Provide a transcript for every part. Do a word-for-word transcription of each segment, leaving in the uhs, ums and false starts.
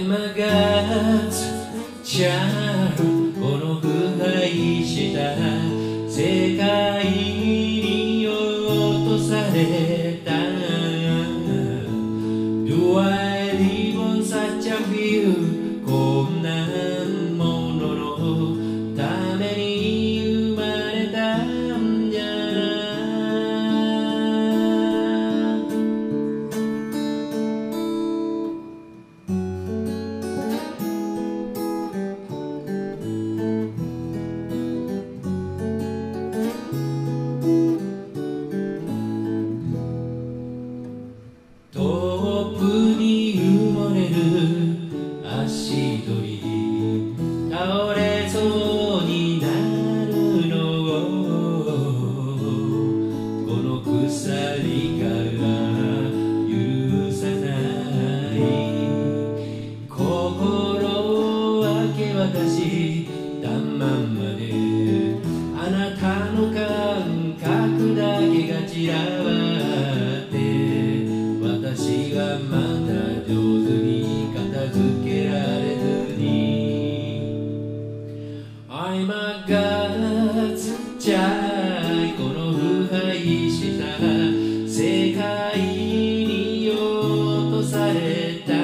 I'm a god ちゃうこの腐敗した世界に落とされた Do I live on such a view こんなもののために生まれたんじゃトップに埋もれる足取り倒れそうになるのをこの鎖から許さない心を明け渡したまんまであなたの感覚だけが散らばって私がまだ上手に片付けられずに I'm a god ちゃいこの腐敗した世界に落とされた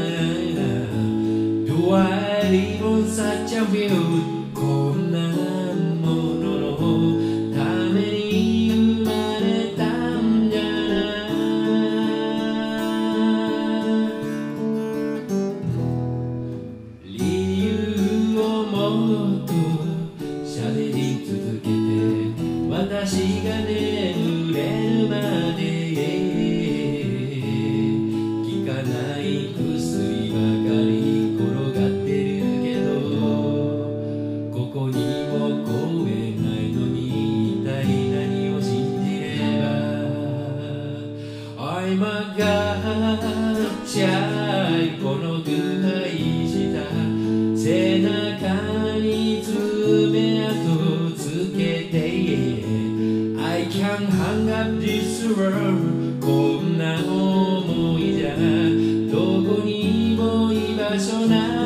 Do I live on such a view こんなもののために生まれたんじゃ理由をもっと喋り続けて私が眠れるまで効かない薬ばかり転がってるけどここにも声ないのに一体何を信じれば I'm a god ちゃいこの腐敗した背中に爪痕つけて I can't hang up this world こんな想いじゃどこにも居場所ない